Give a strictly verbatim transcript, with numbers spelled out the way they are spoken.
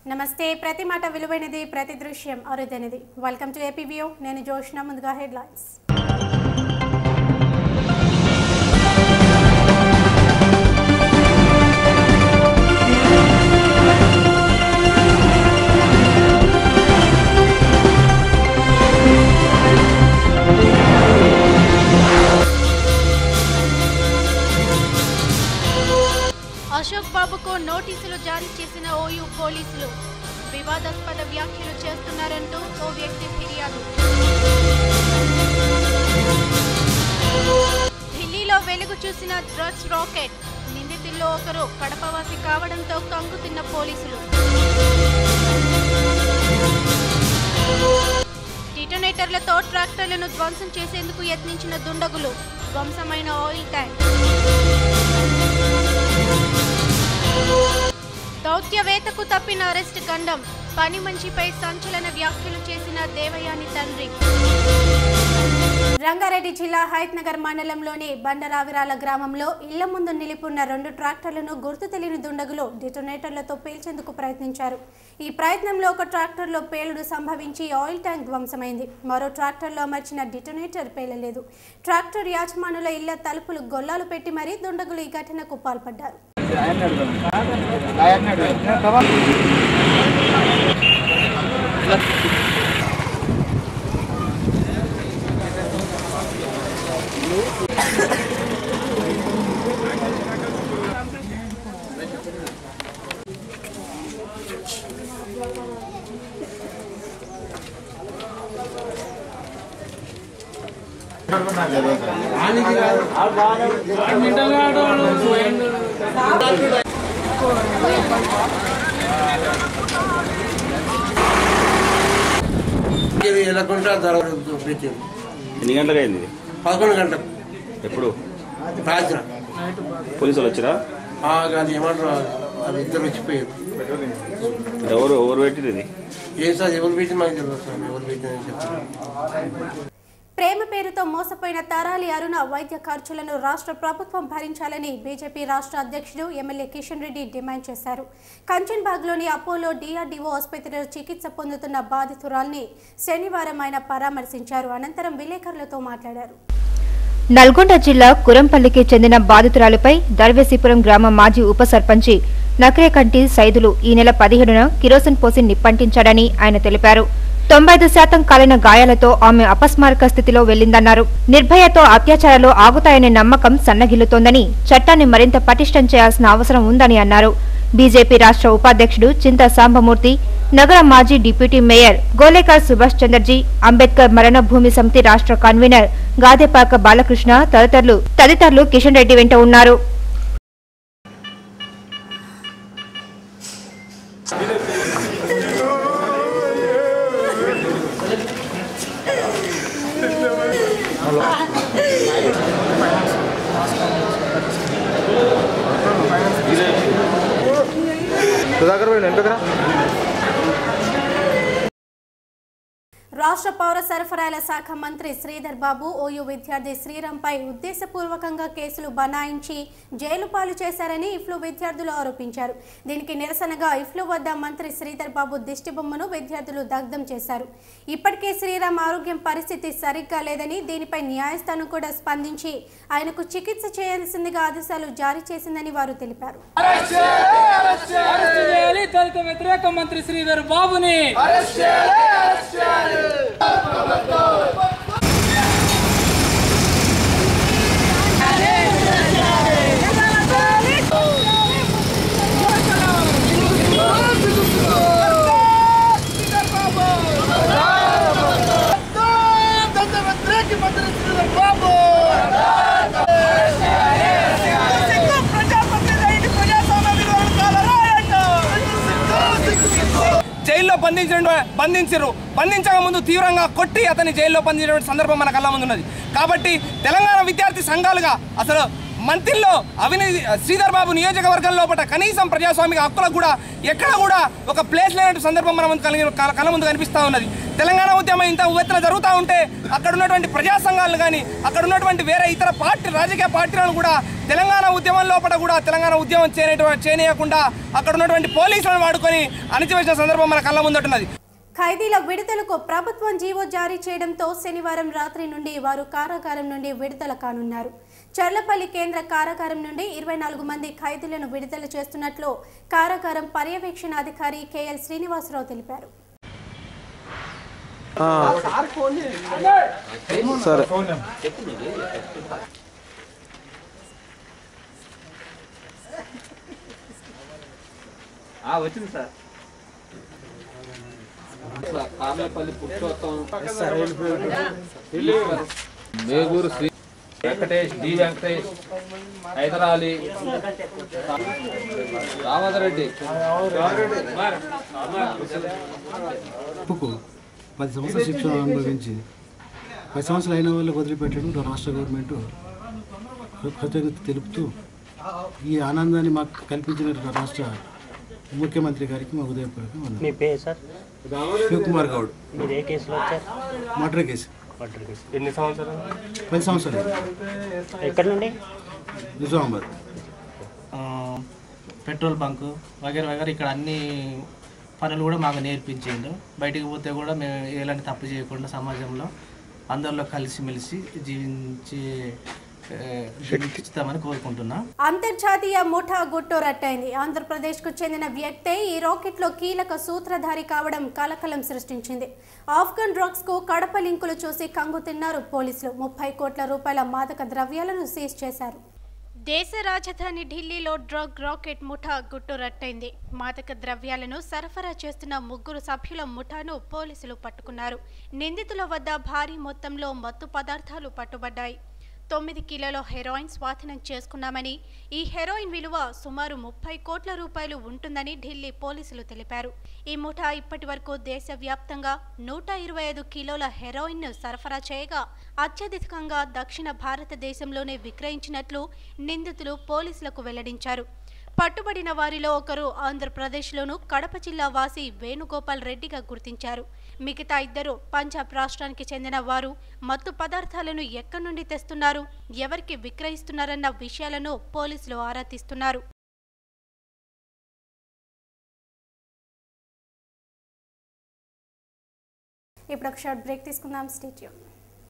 నమస్తే ప్రతి మాట విలువైనది ప్రతి దృశ్యం అరుదైనది వెల్కమ్ టు ఏపీ వ్యూ నేను జోష్న ముందుగా హెడ్లైన్స్ అశోక్ బాబుకు నోటీసులు జారీ చేసిన ఓయూ పోలీసులు వివాదాస్పద వ్యాఖ్యలు చేస్తున్నారంటూ ఓ వ్యక్తి ఫిర్యాదు. ఢిల్లీలో వెలుగు చూసిన డ్రగ్స్ రాకెట్ నిందితుల్లో ఒకరు కడపవాసి కావడంతో కంగుతిన్న పోలీసులు. డిటోనేటర్లతో ట్రాక్టర్లను ధ్వంసం చేసేందుకు యత్నించిన దుండగులు ధ్వంసమైన ఆయిల్ ట్యాంక్. దౌత్యవేత్తకు తప్పిన అరెస్ట్ గండం పని మంచిపై సంచలన వ్యాఖ్యలు చేసిన దేవయాని తండ్రి. రంగారెడ్డి జిల్లా హైత్నగర్ మండలంలోని బండరావిరాల గ్రామంలో ఇళ్ల ముందు నిలిపున్న రెండు ట్రాక్టర్లను గుర్తు తెలియని దుండగులు డిటోనేటర్లతో పేల్చేందుకు ప్రయత్నించారు. ఈ ప్రయత్నంలో ఒక ట్రాక్టర్లో పేలుడు సంభవించి ఆయిల్ ట్యాంక్ ధ్వంసమైంది. మరో ట్రాక్టర్లో అమర్చిన డిటోనేటర్ పేలలేదు. ట్రాక్టర్ యాజమానుల ఇళ్ల తలుపులు గొల్లాలు పెట్టి మరీ దుండగులు ఈ ఘటనకు పాల్పడ్డారు. ఎన్ని గంటలకు అయింది? పదకొండు గంటలకు. ఎప్పుడు? రాత్రి. పోలీసులు వచ్చిరా? అది ఏమంటారు, అది ఇద్దరు వచ్చిపోయారు. ఎవరు ఎవరు పెట్టింది? ఏ సార్ ఎవరు పెట్టింది మాకు తెలియదు సార్, ఎవరు పెట్టిందని చెప్పారు. ప్రేమ పేరుతో మోసపోయిన తరాలి అరుణ వైద్య ఖర్చులను రాష్ట్ర ప్రభుత్వం భరించాలని బీజేపీ రాష్ట్ర అధ్యక్షుడు ఎమ్మెల్యే కిషన్ రెడ్డి డిమాండ్ చేశారు. కంచన్బాగ్లోని అపోలో డిఆర్డీఓ ఆసుపత్రిలో చికిత్స పొందుతున్న బాధితురాల్ని శనివారం ఆయన పరామర్శించారు. అనంతరం విలేకరులతో మాట్లాడారు. నల్గొండ జిల్లా కురంపల్లికి చెందిన బాధితురాలిపై దర్వేసిపురం గ్రామ మాజీ ఉప సర్పంచి నక్రేకంటి సైదులు ఈ నెల పదిహేడున కిరోసిన్ పోసి నిప్పంటించాడని ఆయన తెలిపారు. తొంభై ఐదు శాతం కాలిన గాయాలతో ఆమె అపస్మారక స్థితిలో వెళ్లిందన్నారు. నిర్భయతో అత్యాచారాలు ఆగుతాయనే నమ్మకం సన్నగిల్లుతోందని, చట్టాన్ని మరింత పటిష్టం చేయాల్సిన అవసరం ఉందని అన్నారు. బీజేపీ రాష్ట్ర ఉపాధ్యక్షుడు చింతా సాంబమూర్తి, నగర మాజీ డిప్యూటీ మేయర్ గోలేకర్ సుభాష్ చంద్రజీ, అంబేద్కర్ మరణ భూమి సమితి రాష్ట్ర కన్వీనర్ గాదెపాక బాలకృష్ణ తదితరులు తదితరులు కిషన్ రెడ్డి వెంట ఉన్నారు. రాష్ట్ర పౌర సరఫరాల శాఖ మంత్రి శ్రీధర్ బాబు ఓయూ విద్యార్థి శ్రీరాంపై ఉద్దేశపూర్వకంగా కేసులు బనాయించి జైలు పాలు చేశారని ఇఫ్లు విద్యార్థులు ఆరోపించారు. దీనికి నిరసనగా ఇఫ్లు వద్ద మంత్రి శ్రీధర్ బాబు దిష్టిబొమ్మను విద్యార్థులు దగ్ధం చేశారు. ఇప్పటికే శ్రీరామ్ ఆరోగ్యం పరిస్థితి సరిగ్గా లేదని, దీనిపై న్యాయస్థానం కూడా స్పందించి ఆయనకు చికిత్స చేయాల్సిందిగా ఆదేశాలు జారీ చేసిందని వారు తెలిపారు. మంత్రి శ్రీధర్ బాబుని జైల్లో బంధించిన బంధించారు బంధించక ముందు తీవ్రంగా కొట్టి అతని జైల్లో బంధించిన సందర్భం మన కళ్ళ ముందు ఉన్నది. కాబట్టి తెలంగాణ విద్యార్థి సంఘాలుగా అసలు మంత్రిలో అవినీతి శ్రీధర్ బాబు నియోజకవర్గం లోపల కనీసం ప్రజాస్వామిక హక్కులకు కూడా ఎక్కడ కూడా ఒక ప్లేస్ లేనటువంటి సందర్భం మన ముందు కలిగి కళ్ళ ముందు కనిపిస్తూ ఉన్నది. తెలంగాణ ఉద్యమం ఇంత ఉవ్వెత్తున జరుగుతూ ఉంటే అక్కడ ఉన్నటువంటి ప్రజా సంఘాలను కానీ అక్కడ ఉన్నటువంటి వేరే ఇతర పార్టీ రాజకీయ పార్టీలను కూడా తెలంగాణ ఉద్యమం లోపల కూడా తెలంగాణ ఉద్యమం చేయనటువంటి చేయనీయకుండా అక్కడ ఉన్నటువంటి పోలీసులను వాడుకొని అణచివేసిన సందర్భం మన కళ్ళ ముందుంటున్నది. ఖైదీల విడుదలకు ప్రభుత్వం జీవో జారీ చేయడంతో శనివారం రాత్రి నుండి వారు కారాగారం నుండి విడుదల కానున్నారు. చర్లపల్లి కేంద్ర కారాగారం నుండి ఇరవై నాలుగు మంది ఖైదీలను విడుదల చేస్తున్నట్లు కారాగారం పర్యవేక్షణ అధికారి కెఎల్ శ్రీనివాసరావు తెలిపారు. వచ్చింది సార్ కార్లపల్లి పురుషోత్తం మేగూరు శ్రీ వెంకటేష్ డి వెంకటేష్ హైదరాలి రామధరెడ్డి పది సంవత్సరాల శిక్షణ అనుభవించి పది సంవత్సరాలు అయిన వాళ్ళకి వదిలిపెట్టడం రాష్ట్ర గవర్నమెంట్ కృతజ్ఞత తెలుపుతూ ఈ ఆనందాన్ని మాకు కల్పించిన రాష్ట్ర ముఖ్యమంత్రి గారికి మా ఉదయపూర్వకంగా మీ పేరు సార్? శివకుమార్ గౌడ్. మీరు ఏ కేసులో వచ్చారు? Murder case. Murder case. ఎన్ని సంవత్సరాలు? పది సంవత్సరాలు. ఎక్కడి నుండి? నిజామాబాద్. పెట్రోల్ బంకు వగేర వగేర ఇక్కడ అన్ని పనులు కూడా మాకు నేర్పించిండు. బయటికి పోతే కూడా మేము ఎలాంటి తప్పు చేయకుండా సమాజంలో అందరిలో కలిసిమెలిసి జీవించే కోరుకుంటున్నా. అంతర్జాతీయ ముఠా గుట్టు రట్టయింది. ఆంధ్రప్రదేశ్కు చెందిన వ్యక్తే ఈ రాకెట్లో కీలక సూత్రధారి కావడం కలకలం సృష్టించింది. ఆఫ్ఘన్ డ్రగ్స్ కు కడప లింకులు చూసి కంగు తిన్నారు పోలీసులు. ముప్పై కోట్ల రూపాయల మాదక ద్రవ్యాలను సీజ్ చేశారు. దేశ రాజధాని ఢిల్లీలో డ్రగ్ రాకెట్ ముఠా గుట్టు రట్టయింది. మాదక ద్రవ్యాలను సరఫరా చేస్తున్న ముగ్గురు సభ్యుల ముఠాను పోలీసులు పట్టుకున్నారు. నిందితుల వద్ద భారీ మొత్తంలో మత్తు పదార్థాలు పట్టుబడ్డాయి. తొమ్మిది కిలోల హెరాయిన్ స్వాధీనం చేసుకున్నామని, ఈ హెరాయిన్ విలువ సుమారు ముప్పై కోట్ల రూపాయలు ఉంటుందని ఢిల్లీ పోలీసులు తెలిపారు. ఈ ముఠా ఇప్పటి వరకు దేశవ్యాప్తంగా నూట ఇరవై ఐదు కిలోల హెరాయిన్ను సరఫరా చేయగా అత్యధికంగా దక్షిణ భారతదేశంలోనే విక్రయించినట్లు నిందితులు పోలీసులకు వెల్లడించారు. పట్టుబడిన వారిలో ఒకరు ఆంధ్రప్రదేశ్లోను కడప జిల్లా వాసి వేణుగోపాల్ రెడ్డిగా గుర్తించారు. మిగతా ఇద్దరు పంజాబ్ రాష్ట్రానికి చెందిన వారు. మత్తు పదార్థాలను ఎక్కడి నుండి తెస్తున్నారు, ఎవరికి విక్రయిస్తున్నారన్న విషయాలను పోలీసులు ఆరా తీస్తున్నారు. ఇప్పుడు ఒక షార్ట్ బ్రేక్ తీసుకుందాం. Stay tune.